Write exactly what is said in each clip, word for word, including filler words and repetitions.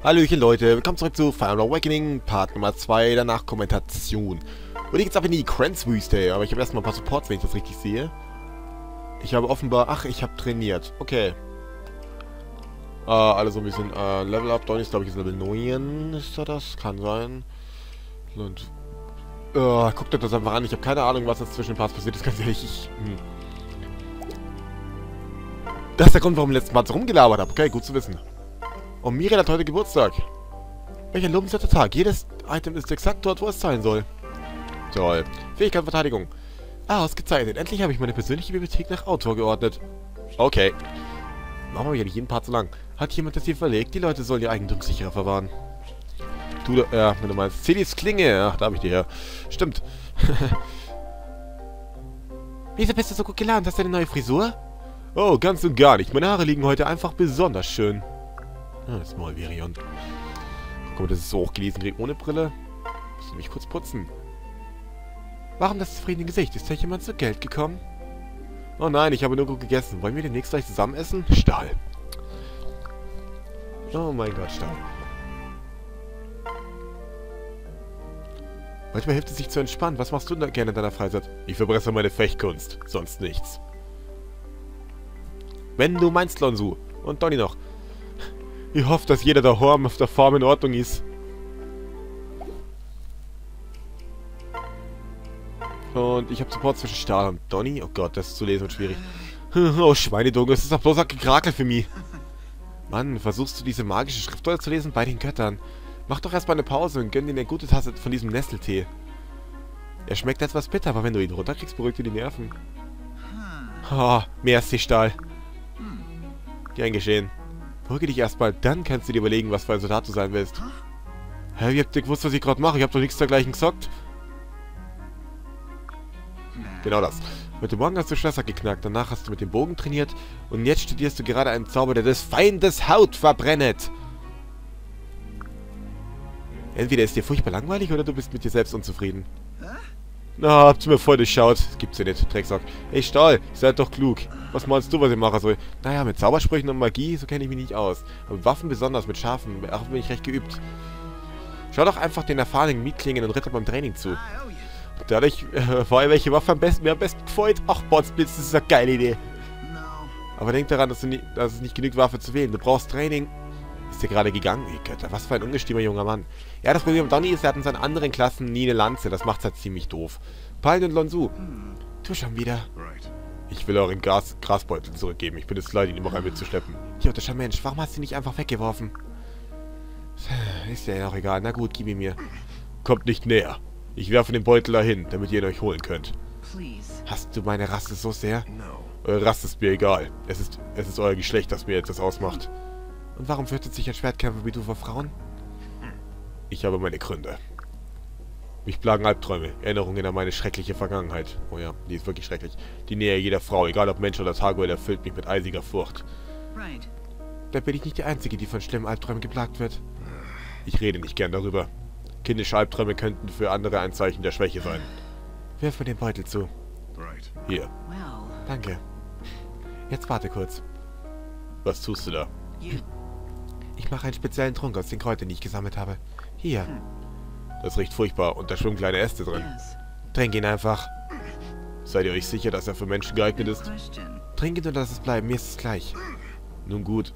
Hallöchen Leute, willkommen zurück zu Fire Emblem Awakening, Part Nummer zwei, danach Kommentation. Und ich geht's ab in die Krans-Wüste, aber ich habe erstmal ein paar Supports, wenn ich das richtig sehe. Ich habe offenbar, ach, ich habe trainiert, okay. Äh, alle so ein bisschen, äh, Level Up, Donny ist glaube ich ist Level neun, ist da das? Kann sein. Und, äh, guckt euch das einfach an, ich habe keine Ahnung, was jetzt zwischen den Parts passiert ist, ganz ehrlich, ich, hm. Das ist der Grund, warum ich letzten Part rumgelabert habe, okay, gut zu wissen. Und Miriel hat heute Geburtstag. Welcher lobenswerter Tag. Jedes Item ist exakt dort, wo es sein soll. Toll. Fähigkeit Verteidigung. Ah, ausgezeichnet. Endlich habe ich meine persönliche Bibliothek nach Autor geordnet. Okay. Machen wir ja nicht jeden Part so lang. Hat jemand das hier verlegt? Die Leute sollen ihr Eigentum sicherer verwahren. Du, ja, wenn du meinst. Celis Klinge. Ach, da habe ich die her. Stimmt. Wieso bist du so gut gelaunt? Hast du eine neue Frisur? Oh, ganz und gar nicht. Meine Haare liegen heute einfach besonders schön. Ah, das Maul, Virion. Guck mal, das ist so hochgelesen kriegt ohne Brille. Muss ich mich kurz putzen. Warum das zufriedene Gesicht? Ist da jemand zu Geld gekommen? Oh nein, ich habe nur gut gegessen. Wollen wir demnächst gleich zusammen essen? Stahl. Oh mein Gott, Stahl. Manchmal hilft es sich zu entspannen. Was machst du da gerne in deiner Freizeit? Ich verbessere meine Fechtkunst. Sonst nichts. Wenn du meinst, Lonsu. Und Donny noch. Ich hoffe, dass jeder der Horm auf der Farm in Ordnung ist. Und ich habe Support zwischen Stahl und Donny. Oh Gott, das ist zu lesen wird schwierig. Oh, Schweinedunge, es ist doch bloß ein Gekrakel für mich. Mann, versuchst du diese magische Schrift zu lesen bei den Göttern? Mach doch erstmal eine Pause und gönn dir eine gute Tasse von diesem Nesteltee. Er schmeckt etwas bitter, aber wenn du ihn runterkriegst, beruhigt dir die Nerven. Oh, merci, Stahl. Gern geschehen. Beruhige dich erstmal, dann kannst du dir überlegen, was für ein Soldat du sein willst. Hä, wie habt ihr gewusst, was ich gerade mache? Ich hab doch nichts dergleichen gesagt. Genau das. Heute Morgen hast du Schlösser geknackt, danach hast du mit dem Bogen trainiert und jetzt studierst du gerade einen Zauber, der des Feindes Haut verbrennet. Entweder ist dir furchtbar langweilig oder du bist mit dir selbst unzufrieden. Na, habt ihr mir voll durchschaut. Das gibt's ja nicht, Drecksack. Ey, Stahl, seid doch klug. Was meinst du, was ich mache soll? Naja, mit Zaubersprüchen und Magie, so kenne ich mich nicht aus. Aber mit Waffen besonders, mit Schafen, auch bin ich recht geübt. Schau doch einfach den erfahrenen Mietklingen und Ritter beim Training zu. Dadurch, äh, vor allem welche Waffe am besten, mir am besten gefällt. Ach, Botsblitz, das ist eine geile Idee. Aber denk daran, dass, du nie, dass es nicht genügt, Waffe zu wählen. Du brauchst Training. Ist der gerade gegangen? Ey, Götter, was für ein ungestümer junger Mann. Ja, das Problem mit Donny ist, er hat in seinen anderen Klassen nie eine Lanze. Das macht's halt ziemlich doof. Palin und Lonsu. Du schon wieder. Ich will euren Gras Grasbeutel zurückgeben. Ich bin es leid, ihn immer rein mitzuschleppen. Idiotischer Mensch, warum hast du ihn nicht einfach weggeworfen? Ist ja auch egal. Na gut, gib ihn mir. Kommt nicht näher. Ich werfe den Beutel dahin, damit ihr ihn euch holen könnt. Hast du meine Rasse so sehr? Eure Rasse ist mir egal. Es ist, es ist euer Geschlecht, das mir jetzt das ausmacht. Und warum fürchtet sich ein Schwertkämpfer wie du vor Frauen? Ich habe meine Gründe. Mich plagen Albträume, Erinnerungen an meine schreckliche Vergangenheit. Oh ja, die ist wirklich schrecklich. Die Nähe jeder Frau, egal ob Mensch oder Taguel, erfüllt mich mit eisiger Furcht. Da bin ich nicht die Einzige, die von schlimmen Albträumen geplagt wird. Ich rede nicht gern darüber. Kindische Albträume könnten für andere ein Zeichen der Schwäche sein. Wirf mir den Beutel zu. Hier. Danke. Jetzt warte kurz. Was tust du da? Ich mache einen speziellen Trunk aus den Kräutern, die ich gesammelt habe. Hier. Das riecht furchtbar und da schwimmen kleine Äste drin. Trink ihn einfach. Seid ihr euch sicher, dass er für Menschen geeignet ist? Trink ihn und lass es bleiben, mir ist es gleich. Nun gut.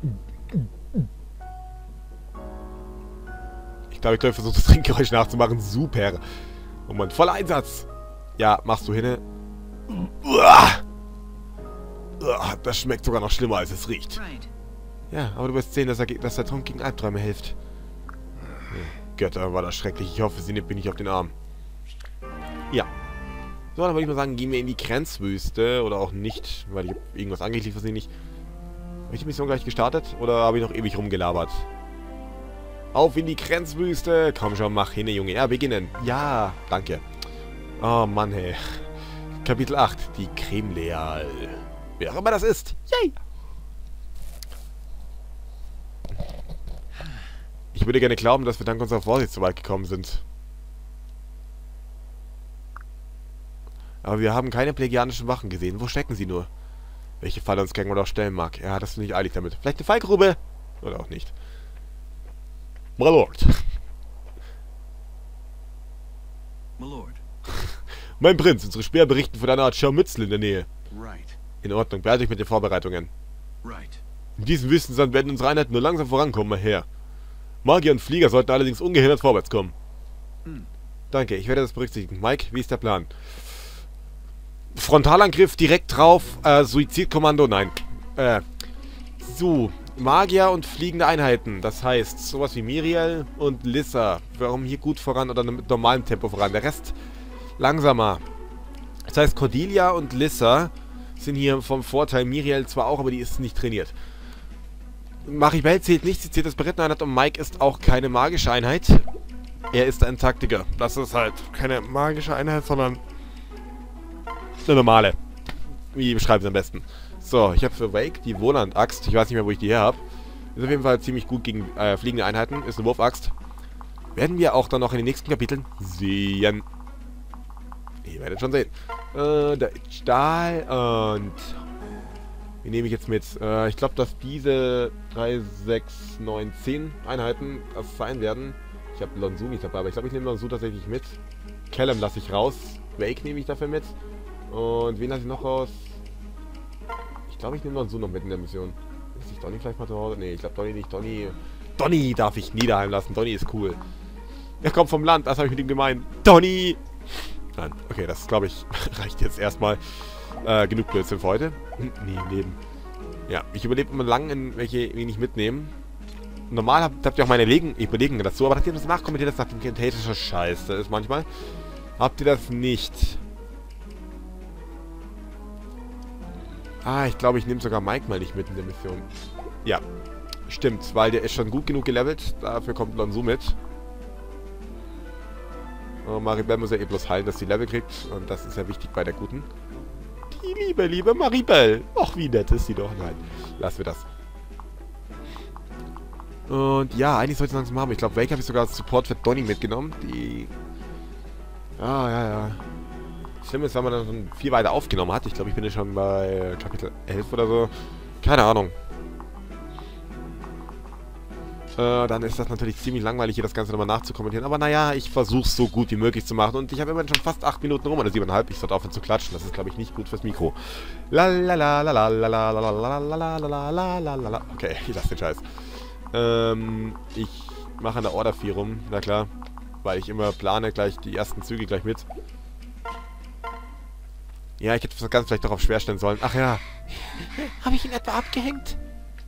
Ich glaube, ich glaube, versuche das Trinkgeräusch nachzumachen. Super. Oh Mann, voller Einsatz. Ja, machst du hin. Das schmeckt sogar noch schlimmer, als es riecht. Ja, aber du wirst sehen, dass, er, dass der Trunk gegen Albträume hilft. Götter, war das schrecklich. Ich hoffe, sie nimmt mich nicht auf den Arm. Ja. So, dann würde ich mal sagen, gehen wir in die Grenzwüste. Oder auch nicht, weil ich habe irgendwas angeklickt, was ich nicht... Habe ich die Mission gleich gestartet? Oder habe ich noch ewig rumgelabert? Auf in die Grenzwüste! Komm schon, mach hin, Junge. Ja, beginnen. Ja, danke. Oh, Mann, hey. Kapitel acht. Die Kremleal. Wer auch immer das ist. Yay! Ich würde gerne glauben, dass wir dank unserer Vorsicht so weit gekommen sind. Aber wir haben keine plegianischen Wachen gesehen. Wo stecken sie nur? Welche Falle uns Gangward auch stellen mag. Ja, das finde ich eilig damit. Vielleicht eine Fallgrube? Oder auch nicht. My Lord. My lord. Mein Prinz, unsere Speer berichten von einer Art Scharmützel in der Nähe. Right. In Ordnung, beeilt euch mit den Vorbereitungen. Right. In diesem Wüstensand werden unsere Einheiten nur langsam vorankommen, mal her. Magier und Flieger sollten allerdings ungehindert vorwärts kommen. Hm. Danke, ich werde das berücksichtigen. Mike, wie ist der Plan? Frontalangriff direkt drauf, äh, Suizidkommando, nein. Äh, so, Magier und fliegende Einheiten. Das heißt, sowas wie Miriel und Lissa. Warum hier gut voran oder mit normalem Tempo voran? Der Rest langsamer. Das heißt, Cordelia und Lissa sind hier vom Vorteil. Miriel zwar auch, aber die ist nicht trainiert. Maribel zählt nicht, sie zählt als Beritteneinheit und Mike ist auch keine magische Einheit. Er ist ein Taktiker. Das ist halt keine magische Einheit, sondern eine normale. Wie beschreiben sie am besten? So, ich habe für Wake die Wohland-Axt. Ich weiß nicht mehr, wo ich die her habe. Ist auf jeden Fall ziemlich gut gegen äh, fliegende Einheiten. Ist eine Wurfaxt. Werden wir auch dann noch in den nächsten Kapiteln sehen. Ihr werdet schon sehen. Äh, der Stahl und... Wie nehme ich jetzt mit? Äh, ich glaube, dass diese drei, sechs, neun, zehn Einheiten das sein werden. Ich habe Lonsu nicht dabei, aber ich glaube, ich nehme Lonsu tatsächlich mit. Callum lasse ich raus. Wake nehme ich dafür mit. Und wen lasse ich noch raus? Ich glaube, ich nehme Lonsu noch mit in der Mission. Ist ich Donny vielleicht mal zu Hause? Nee, ich glaube Donny nicht. Donny... Donny darf ich nie daheim lassen. Donny ist cool. Er kommt vom Land, das habe ich mit ihm gemeint. Donny! Nein, okay, das glaube ich reicht jetzt erstmal. Äh, genug Blödsinn für heute. Hm, nee, Leben. Ja, ich überlebe immer lang, in welche wen ich mitnehme. Normal habt, habt ihr auch meine Legen, Überlegungen dazu, aber nachdem das nachkommentiert, das nach dem kentätischer Scheiß, das ist manchmal. Habt ihr das nicht? Ah, ich glaube, ich nehme sogar Mike mal nicht mit in der Mission. Ja, stimmt, weil der ist schon gut genug gelevelt. Dafür kommt Lonsu mit. Oh, Maribel muss ja eh bloß heilen, dass sie Level kriegt. Und das ist ja wichtig bei der Guten. Die liebe, liebe Maribel. Ach, wie nett ist sie doch. Nein, lassen wir das. Und ja, eigentlich sollte ich es langsam haben. Ich glaube, Wake habe ich sogar als Support für Donny mitgenommen. Die... Ah, ja, ja. Schlimm ist, wenn man dann schon viel weiter aufgenommen hat. Ich glaube, ich bin ja schon bei Kapitel elf oder so. Keine Ahnung. Äh, dann ist das natürlich ziemlich langweilig, hier das Ganze nochmal nachzukommentieren. Aber naja, ich versuche es so gut wie möglich zu machen. Und ich habe immerhin schon fast acht Minuten rum, oder siebeneinhalb. Ich sollte aufhören zu klatschen. Das ist, glaube ich, nicht gut fürs Mikro. Lalalalalalalalalalalalalalalala. Okay, ich lasse den Scheiß. Ähm, ich mache an der Order vier rum. Na klar. Weil ich immer plane, gleich die ersten Züge gleich mit. Ja, ich hätte das Ganze vielleicht doch auf schwer stellen sollen. Ach ja. Habe ich ihn etwa abgehängt?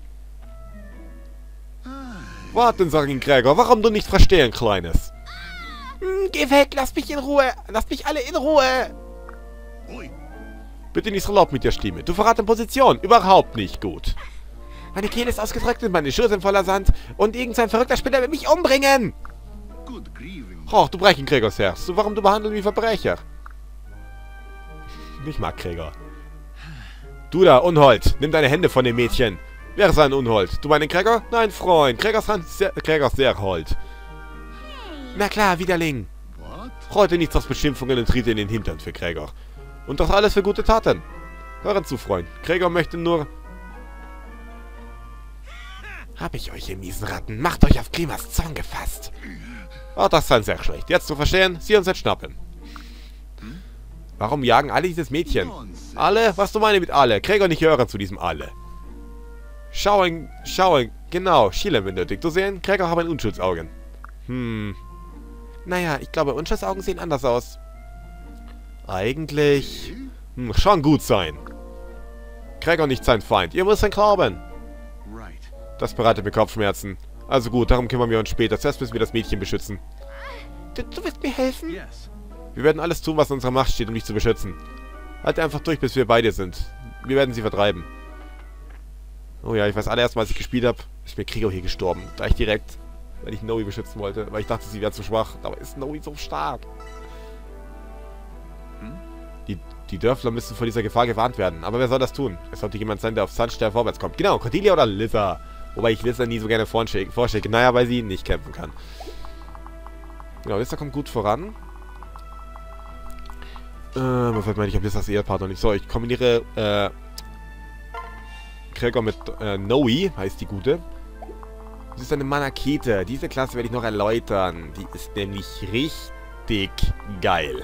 Warte, sag ihn Gregor. Warum du nicht verstehen, Kleines? Hm, geh weg, lass mich in Ruhe. Lass mich alle in Ruhe. Bitte nicht so laut mit der Stimme. Du verratst Position. Überhaupt nicht gut. Meine Kehle ist ausgetrocknet, meine Schuhe sind voller Sand. Und irgend so ein verrückter Spinner will mich umbringen. Och, du brechen Gregors Herz. So, warum du behandeln wie Verbrecher? Ich mag Gregor. Du da, Unhold. Nimm deine Hände von dem Mädchen. Wer ist ein Unhold? Du meinen Gregor? Nein, Freund. Gregors Hand sehr, Gregor sehr hold. Na klar, Widerling. Heute nichts aus Beschimpfungen und Tritte in den Hintern für Gregor. Und das alles für gute Taten. Hören zu, Freund. Gregor möchte nur... Hab ich euch, ihr miesen Ratten. Macht euch auf Klimas Zorn gefasst. Oh, das ist dann sehr schlecht. Jetzt zu verstehen, sie uns jetzt schnappen. Warum jagen alle dieses Mädchen? Alle? Was du meinst mit alle? Gregor nicht hören zu diesem alle. Schauen, schauen, genau, Schielen benötigt. Du sehen, Gregor hat ein Unschuldsaugen. Hm. Naja, ich glaube, Unschuldsaugen sehen anders aus. Eigentlich... Hm, schon gut sein. Gregor nicht sein Feind. Ihr müsst ihn glauben. Das bereitet mir Kopfschmerzen. Also gut, darum kümmern wir uns später. Zuerst müssen wir das Mädchen beschützen. Du, du willst mir helfen? Wir werden alles tun, was in unserer Macht steht, um dich zu beschützen. Halt einfach durch, bis wir bei dir sind. Wir werden sie vertreiben. Oh ja, ich weiß allererst mal, als ich gespielt habe, ist mir Gregor hier gestorben. Gleich direkt, weil ich Noe beschützen wollte. Weil ich dachte, sie wäre zu schwach. Dabei ist Noe so stark. Die, die Dörfler müssen vor dieser Gefahr gewarnt werden. Aber wer soll das tun? Es sollte jemand sein, der auf Sandstern vorwärts kommt. Genau, Cordelia oder Lissa. Wobei ich Lissa nie so gerne vorschicke. Naja, weil sie nicht kämpfen kann. Genau, Lissa kommt gut voran. Äh, was fällt mir nicht, ich habe Lissas Ehepartner nicht. So, ich kombiniere, äh... Gregor mit äh, Noe, heißt die Gute. Das ist eine Manakete. Diese Klasse werde ich noch erläutern. Die ist nämlich richtig geil.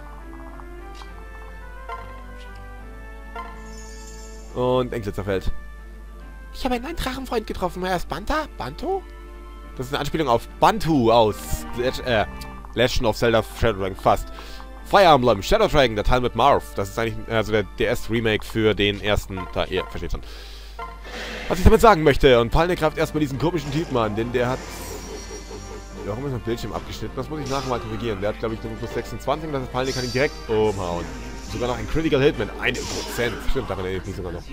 Und Engglitzerfeld. Ich habe einen neuen Drachenfreund getroffen. Er ist Banta? Banto? Das ist eine Anspielung auf Bantu aus äh, Legend of Zelda Shadow Dragon. Fast. Fire Emblem, Shadow Dragon, der Teil mit Marth. Das ist eigentlich also der D S-Remake für den ersten. Da, ihr versteht schon. Was ich damit sagen möchte. Und Palne greift erstmal diesen komischen Typen an, denn der hat. Warum ist mein Bildschirm abgeschnitten? Das muss ich nachher mal korrigieren. Der hat, glaube ich, nur plus sechsundzwanzig und das heißt, Palne kann ihn direkt umhauen. Sogar noch ein Critical Hit mit einem Prozent. Stimmt, daran erinnere ich mich sogar noch.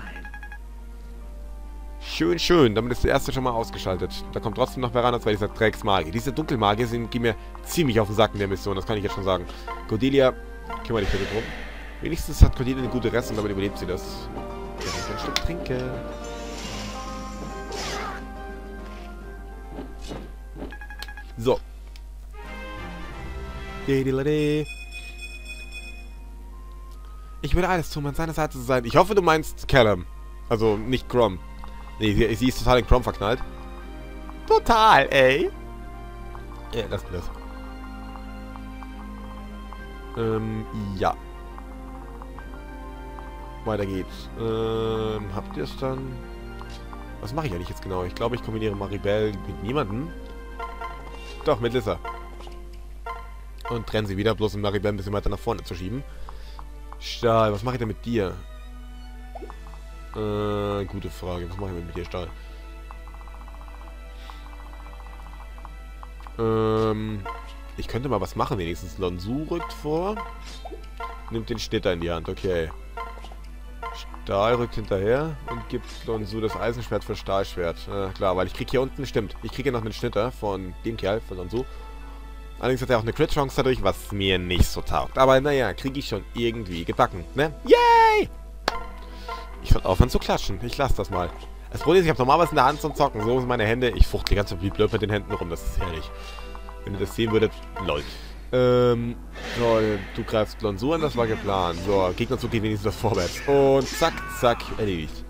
Schön, schön. Damit ist der erste schon mal ausgeschaltet. Da kommt trotzdem noch Veranas, weil dieser Drecksmagier. Diese Dunkelmagier sind, gehen mir ziemlich auf den Sack in der Mission. Das kann ich jetzt schon sagen. Cordelia, kümmere dich bitte drum. Wenigstens hat Cordelia eine gute Rest und damit überlebt sie das. Ja, ich kann ein Stück trinken. So. Ich würde alles tun, an seiner Seite zu sein. Ich hoffe, du meinst Callum. Also nicht Grom. Nee, sie, sie ist total in Grom verknallt. Total, ey. Ja, lass mir das. Ähm, ja. Weiter geht's. Ähm, habt ihr es dann? Was mache ich eigentlich jetzt genau? Ich glaube, ich kombiniere Maribel mit niemandem. Doch, mit Lissa. Und trenne sie wieder, bloß um Maribel ein bisschen weiter nach vorne zu schieben. Stahl, was mache ich denn mit dir? Äh, gute Frage. Was mache ich denn mit dir, Stahl? Ähm, ich könnte mal was machen wenigstens. Lonsu rückt vor. Nimmt den Schnitter in die Hand, okay. Stahl rückt hinterher und gibt Lonsu das Eisenschwert für Stahlschwert. Äh, klar, weil ich kriege hier unten, stimmt, ich kriege hier noch einen Schnitter von dem Kerl, von Lonsu. Allerdings hat er auch eine Crit-Chance dadurch, was mir nicht so taugt. Aber naja, kriege ich schon irgendwie gebacken, ne? Yay! Ich soll aufhören zu klatschen. Ich lasse das mal. Das Problem ist, ich habe normal was in der Hand zum Zocken. So sind meine Hände. Ich fuchtle die ganze Zeit wie blöd mit den Händen rum. Das ist herrlich. Wenn ihr das sehen würdet, lol. Ähm, so, du greifst Lonsu an, das war geplant. So, Gegnerzug geht wenigstens vorwärts. Und zack, zack, erledigt.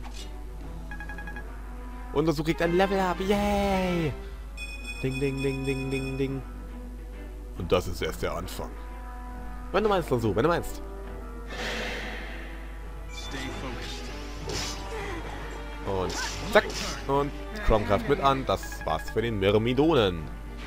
Und Lonsu kriegt ein Level up. Yay! Ding, ding, ding, ding, ding, ding. Und das ist erst der Anfang. Wenn du meinst, Lonsu, wenn du meinst. Und zack. Und Grom greift mit an. Das war's für den Myrmidonen.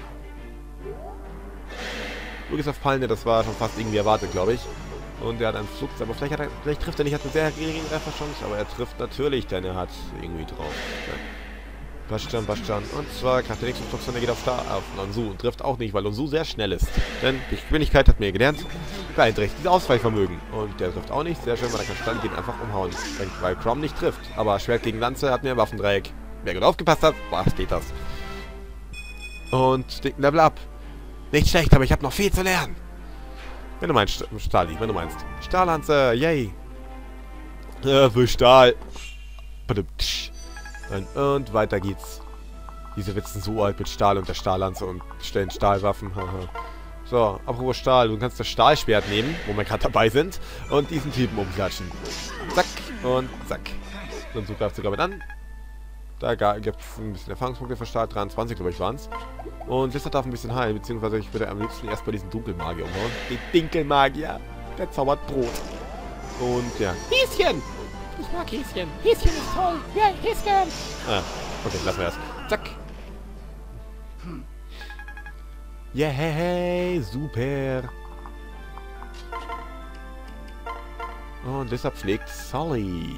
Lukas auf Palne, das war schon fast irgendwie erwartet, glaube ich. Und er hat einen Flug, aber vielleicht, hat er, vielleicht trifft er nicht, hat eine sehr geringe Trefferchance, aber er trifft natürlich, denn er hat irgendwie drauf. Ja. Bastian, Bastian. Und zwar greift der nächste Flug, sondern er geht auf, Star, auf Lonsu und trifft auch nicht, weil Lonsu sehr schnell ist. Denn die Geschwindigkeit hat mir gelernt, beeinträchtigt dieses Ausweichvermögen. Und der trifft auch nicht, sehr schön, weil er kann Stand gehen, einfach umhauen. Weil Grom nicht trifft. Aber Schwert gegen Lanze hat mir Waffendreieck. Wer gut aufgepasst hat, was steht das? Und den Level up. Nicht schlecht, aber ich habe noch viel zu lernen. Wenn du meinst, Stahli, wenn du meinst. Stahllanze, yay. Äh, für Stahl. Und weiter geht's. Diese Witzen so alt mit Stahl und der Stahllanze und stellen Stahlwaffen. So, apropos Stahl, du kannst das Stahlschwert nehmen, wo wir gerade dabei sind, und diesen Typen umklatschen. Zack und zack. Und so greift sogar mit an. Da gibt es ein bisschen Erfahrungspunkte für Stahl, dreiundzwanzig glaube ich waren es. Und Lissa darf ein bisschen heilen, beziehungsweise ich würde am liebsten erstmal diesen Dunkelmagier umhauen. Den Dinkelmagier, der zaubert Brot. Und ja. Häschen! Ich mag Häschen. Häschen ist toll. Ja, Häschen! Ah, okay, lassen wir das. Zack. Yeah, hey, hey, super. Und deshalb pflegt Sully.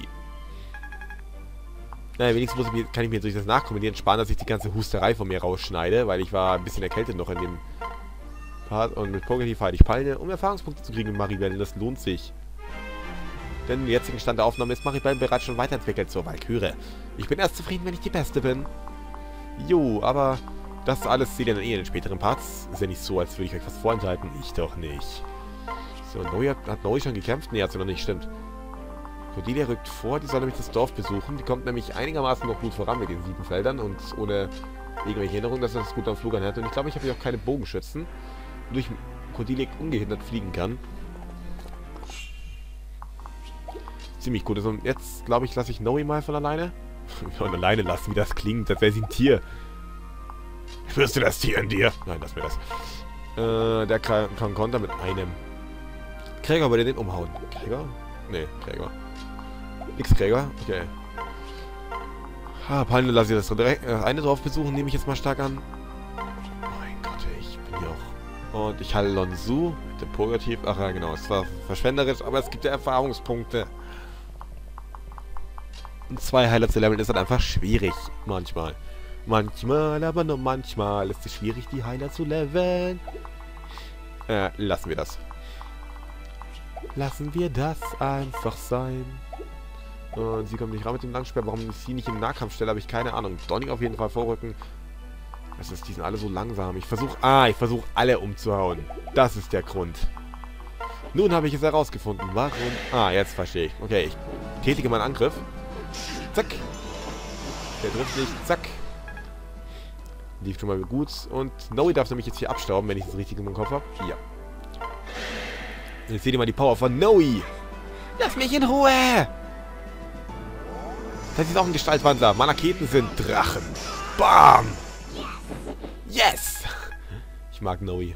Naja, wenigstens muss ich mir, kann ich mir durch das Nachkommentieren sparen, dass ich die ganze Husterei von mir rausschneide, weil ich war ein bisschen erkältet noch in dem Part. Und mit Pogativ halte ich Palne, um Erfahrungspunkte zu kriegen mit Maribel. Das lohnt sich. Denn im jetzigen Stand der Aufnahme ist Maribel bereits schon weiterentwickelt zur Valkyrie. Ich bin erst zufrieden, wenn ich die Beste bin. Jo, aber das alles seht ihr dann eh in den späteren Parts. Ist ja nicht so, als würde ich euch was vorenthalten. Ich doch nicht. So, Neu hat, hat Neu schon gekämpft? Nee, hat sie noch nicht, stimmt. Cordelia rückt vor, die soll nämlich das Dorf besuchen. Die kommt nämlich einigermaßen noch gut voran mit den sieben Feldern und ohne irgendwelche Erinnerung, dass er das gut am Flug anhält. Und ich glaube, ich habe hier auch keine Bogenschützen, wodurch Cordelia ungehindert fliegen kann. Ziemlich gut. Also jetzt, glaube ich, lasse ich Noe mal von alleine. Und alleine lassen, wie das klingt, als wäre sie ein Tier. Spürst du das Tier in dir? Nein, lass mir das. Äh, der kann, kann Konter mit einem. Kräger würde den umhauen. Kräger? Nee, Kräger. X-Kräger? Okay. Ah, Palme lasse ich das direkt äh, eine drauf besuchen, nehme ich jetzt mal stark an. Mein Gott, ich bin hier auch. Und ich halte Lonsu. Der Purgativ. Ach ja, genau. Es war verschwenderisch, aber es gibt ja Erfahrungspunkte. Und zwei Heiler zu leveln ist halt einfach schwierig. Manchmal. Manchmal, aber nur manchmal ist es schwierig, die Heiler zu leveln. Äh, lassen wir das. Lassen wir das einfach sein. Und sie kommt nicht raus mit dem Langspeer. Warum ich sie nicht im Nahkampf stelle, habe ich keine Ahnung. Donny auf jeden Fall vorrücken. Das ist, die sind alle so langsam. Ich versuche... Ah, ich versuche alle umzuhauen. Das ist der Grund. Nun habe ich es herausgefunden. Warum? Ah, jetzt verstehe ich. Okay, ich tätige meinen Angriff. Zack. Der trifft nicht. Zack. Lief schon mal gut. Und Noe darf nämlich jetzt hier abstauben, wenn ich das richtig in meinem Kopf habe. Ja. Jetzt seht ihr mal die Power von Noe. Lass mich in Ruhe. Das ist auch ein Gestaltwandler. Manaketen sind Drachen. Bam. Yes. Ich mag Noe.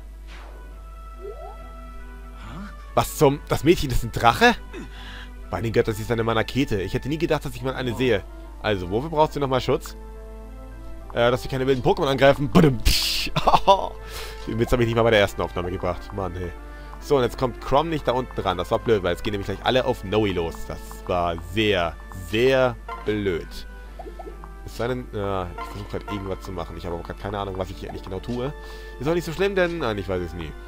Was zum... Das Mädchen ist ein Drache? Bei den Göttern ist eine Manakete. Ich hätte nie gedacht, dass ich mal eine sehe. Also, wofür brauchst du nochmal Schutz? Äh, dass wir keine wilden Pokémon angreifen. Den Witz habe ich nicht mal bei der ersten Aufnahme gebracht. Mann, hey. So, und jetzt kommt Chrom nicht da unten dran. Das war blöd, weil jetzt gehen nämlich gleich alle auf Noe los. Das war sehr, sehr blöd. Es sei denn, ja, ich versuche gerade irgendwas zu machen. Ich habe aber gerade keine Ahnung, was ich hier eigentlich genau tue. Ist auch nicht so schlimm, denn... Nein, ich weiß es nie.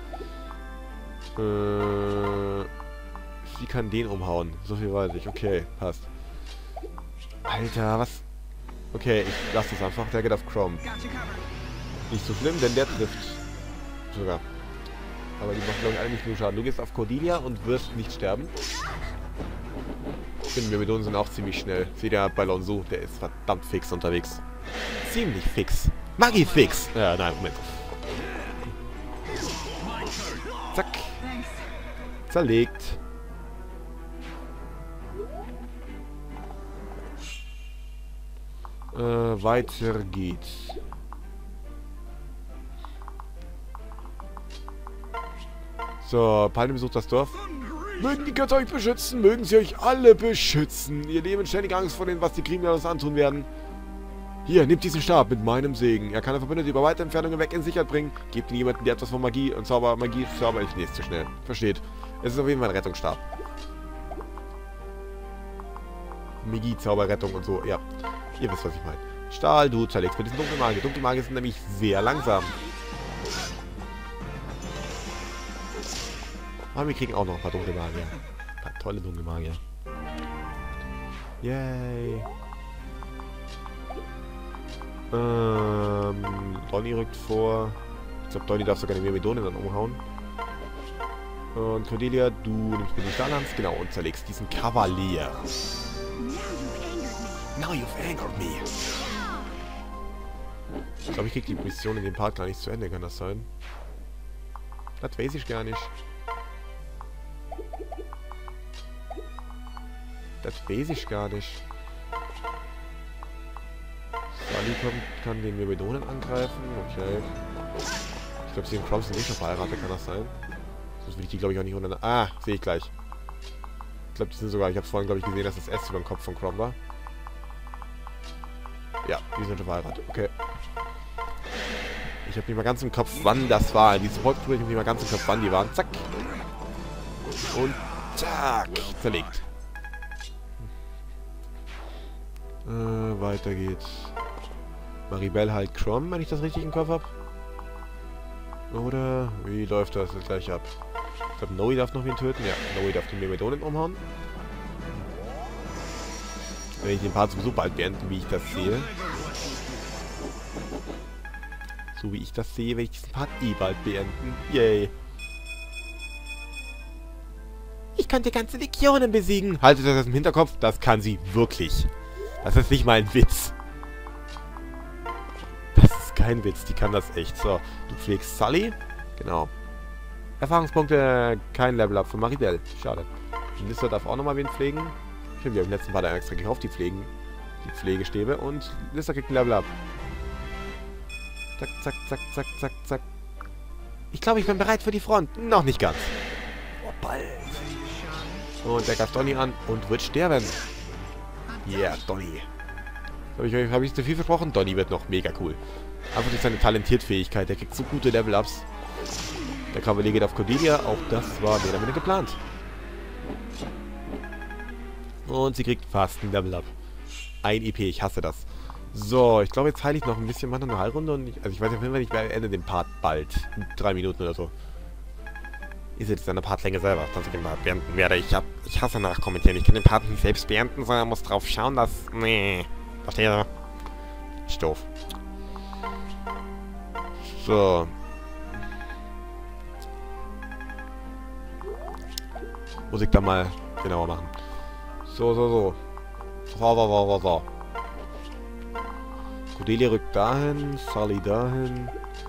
Äh... Sie kann den umhauen. So viel weiß ich. Okay, passt. Alter, was... Okay, ich lasse das einfach. Der geht auf Chrom. Nicht so schlimm, denn der trifft. Sogar. Aber die macht, glaube ich, alle nicht nur Schaden. Du gehst auf Cordelia und wirst nicht sterben. Ich finde, Myrmidonen sind auch ziemlich schnell. Seht ihr bei Lonsu, der ist verdammt fix unterwegs. Ziemlich fix. Magi-fix. Ja, nein, Moment. Zack. Zerlegt. Äh, weiter geht's. So, Palme besucht das Dorf. Mögen die Götter euch beschützen, mögen sie euch alle beschützen. Ihr Leben ständig Angst vor dem, was die Krieger uns antun werden. Hier, nehmt diesen Stab mit meinem Segen. Er kann Verbündete über weite Entfernungen weg in Sicherheit bringen. Gebt ihn jemanden, der etwas von Magie und Zauber, Magie, Zauber, ich lese zu schnell. Versteht. Es ist auf jeden Fall ein Rettungsstab. Magie, Zauber, Rettung und so, ja. Ihr wisst, was ich meine. Stahl, du zerlegst mit diesen dunklen Magier. Dunkle Magier sind nämlich sehr langsam. Aber wir kriegen auch noch ein paar dunkle Magier. Ein paar tolle dunkle Magier. Yay. Ähm, Donny rückt vor. Ich glaube, Donny darf sogar die Myrmidone dann umhauen. Und Cordelia, du nimmst mir die Stahlhans, genau, und zerlegst diesen Kavalier. Now you've angered me. Ich glaube, ich krieg die Mission in dem Part gar nicht zu Ende, kann das sein? Das weiß ich gar nicht. Das weiß ich gar nicht. Sally kommt, kann den Myrmidonen angreifen. Okay. Ich glaube, sie und Chrom sind nicht schon verheiratet, kann das sein? Sonst will ich die, glaube ich, auch nicht unter... Ah, sehe ich gleich. Ich glaube, die sind sogar... Ich habe vorhin, glaube ich, gesehen, dass das S über dem Kopf von Chrom war. Ja, die sind schon verheiratet. Okay. Ich habe nicht mal ganz im Kopf, wann das war. Diese Volksbrüche, ich habe nicht mal ganz im Kopf, wann die waren. Zack. Und zack. Zerlegt. Äh, weiter geht's. Maribel halt Chrom, wenn ich das richtig im Kopf habe. Oder wie läuft das jetzt gleich ab? Ich glaube, Noe darf noch wen töten. Ja, Noe darf die Myrmidonen umhauen. Wenn ich den Part sowieso bald beenden, wie ich das sehe. So wie ich das sehe, werde ich diesen Part eh bald beenden. Yay. Ich könnte ganze Legionen besiegen. Haltet das im Hinterkopf, das kann sie wirklich. Das ist nicht mal ein Witz. Das ist kein Witz, die kann das echt. So, du pflegst Sully. Genau. Erfahrungspunkte, kein Level-Up für Maribel. Schade. Nissa darf auch nochmal wen pflegen. Ich habe im letzten Part extra gekauft, die pflegen. Die Pflegestäbe. Und Lister kriegt ein Level Up. Zack, zack, zack, zack, zack, zack. Ich glaube, ich bin bereit für die Front. Noch nicht ganz. Oh, bald. Und der greift Donny an und wird sterben. Yeah, Donny. Habe ich, hab ich zu viel versprochen? Donny wird noch mega cool. Einfach durch seine Talentiertfähigkeit. Der kriegt so gute Level-Ups. Der Kavalier geht auf Cordelia. Auch das war mehr oder weniger geplant. Und sie kriegt fast ein Level-Up. Ein I P, ich hasse das. So, ich glaube, jetzt heile ich noch ein bisschen, mache noch eine Heilrunde. Und ich, also ich weiß auf jeden Fall nicht, wer endet den Part bald. In drei Minuten oder so. Ist jetzt eine Partlänge selber, dass ich den Part beenden werde. Ich hab, ich hasse nachkommentieren. Ich kann den Part nicht selbst beenden, sondern muss drauf schauen, dass... Nee. Verstehe ihr? Ist doof. So. Muss ich da mal genauer machen. So, so, so. So, so, so, so, so. Cordelia rückt dahin, Sully dahin.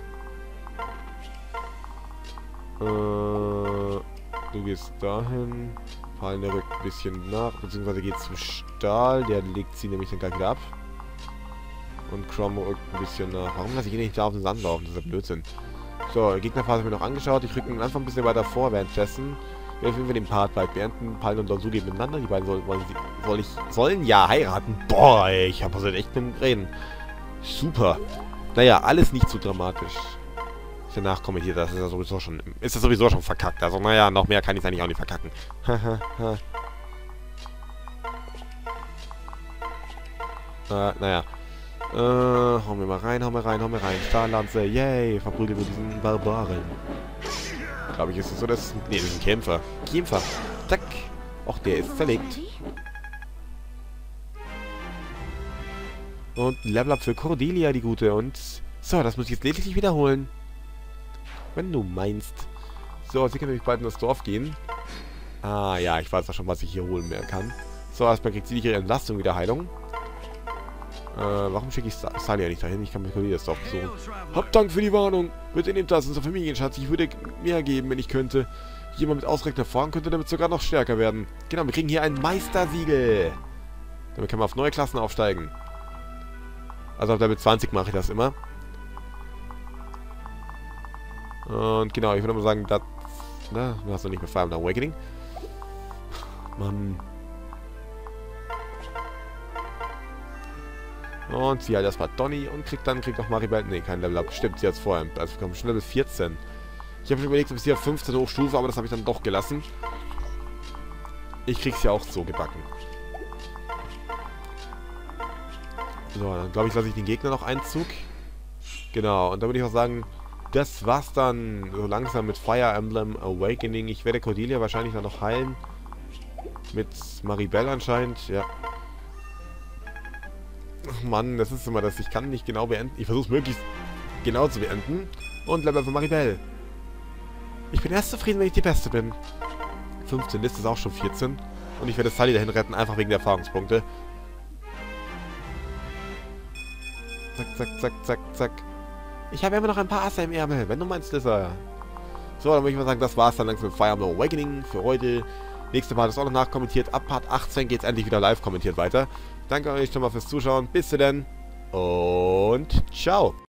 Äh, du gehst dahin. Palne rückt ein bisschen nach, beziehungsweise geht zu Stahl. Der legt sie nämlich dann gleich wieder ab. Und Crom rückt ein bisschen nach. Warum lasse ich ihn nicht da auf den Sand laufen? Das ist ja Blödsinn. So, Gegnerphase habe ich mir noch angeschaut. Ich rücke einfach ein bisschen weiter vor währenddessen. Wenn wir den Part bald beenden. Palne und Donsu gehen miteinander. Die beiden sollen, wollen, soll ich, sollen ja heiraten. Boah, ey, ich habe also echt mit dem Reden. Super. Naja, alles nicht zu dramatisch. Danach kommentiert, das ist ja sowieso schon, ist das sowieso schon verkackt. Also, naja, noch mehr kann ich es eigentlich auch nicht verkacken. äh, naja. Äh, hauen wir mal rein, hauen wir rein, hauen wir rein. Starlanze, yay, verprügeln wir diesen Barbaren. Glaube ich, ist es so, dass... Nee, das ist ein Kämpfer. Kämpfer. Zack. Och, der ist zerlegt. Und Level Up für Cordelia, die Gute. Und so, das muss ich jetzt lediglich wiederholen. Wenn du meinst. So, sie kann nämlich bald in das Dorf gehen. Ah, ja, ich weiß auch schon, was ich hier holen mehr kann. So, erstmal kriegt sie nicht ihre Entlastung wieder Heilung. Äh, warum schicke ich Salia nicht dahin? Ich kann mit Cordelia das Dorf besuchen. Hab Dank für die Warnung. Bitte nehmt das, unser Familienschatz. Ich würde mehr geben, wenn ich könnte. Jemand mit ausreichend Erfahrung könnte damit sogar noch stärker werden. Genau, wir kriegen hier ein Meistersiegel. Damit kann man auf neue Klassen aufsteigen. Also auf Level zwanzig mache ich das immer. Und genau, ich würde mal sagen, das... Na, du hast noch nicht mehr Fire Emblem Awakening. Mann. Und sie halt erstmal Donny und kriegt dann, kriegt auch Maribel... Ne, kein Level Up. Stimmt, sie hat es vorher. Also wir kommen schon Level vierzehn. Ich habe schon überlegt, ob ich sie auf fünfzehn hochstufe, aber das habe ich dann doch gelassen. Ich krieg's ja auch so gebacken. So, dann glaube ich, lasse ich den Gegner noch einen Zug. Genau, und dann würde ich auch sagen, das war's dann so langsam mit Fire Emblem Awakening. Ich werde Cordelia wahrscheinlich dann noch heilen. Mit Maribel anscheinend, ja. Ach Mann, das ist immer das. Ich kann nicht genau beenden. Ich versuche es möglichst genau zu beenden. Und Level für Maribel. Ich bin erst zufrieden, wenn ich die Beste bin. fünfzehn, Liste ist auch schon vierzehn. Und ich werde Sully dahin retten, einfach wegen der Erfahrungspunkte. Zack, zack, zack, zack, zack. Ich habe immer noch ein paar Asse im Ärmel, wenn du meinst, Lissa. So, dann würde ich mal sagen, das war's dann langsam mit Fire Emblem Awakening für heute. Nächste Part ist auch noch nachkommentiert. Ab Part achtzehn geht es endlich wieder live kommentiert weiter. Danke euch schon mal fürs Zuschauen. Bis dann und ciao.